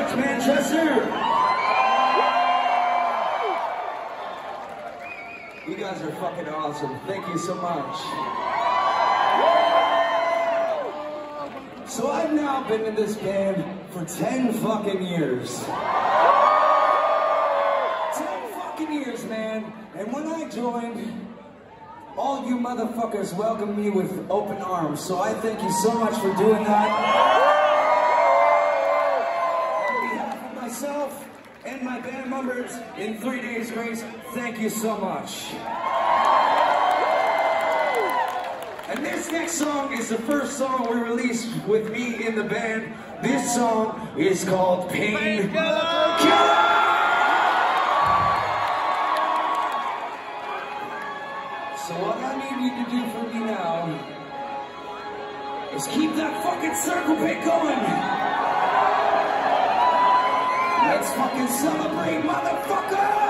much, Manchester. You guys are fucking awesome. Thank you so much. So I've now been in this band for 10 fucking years. 10 fucking years, man. And when I joined, all you motherfuckers welcomed me with open arms. So I thank you so much for doing that. On behalf of myself and my band members in 3 Days Grace, thank you so much. And this next song is the first song we released with me in the band. This song is called Pain Killer. So what I need you to do for me now is keep that fucking circle pit going. Let's fucking celebrate, motherfucker!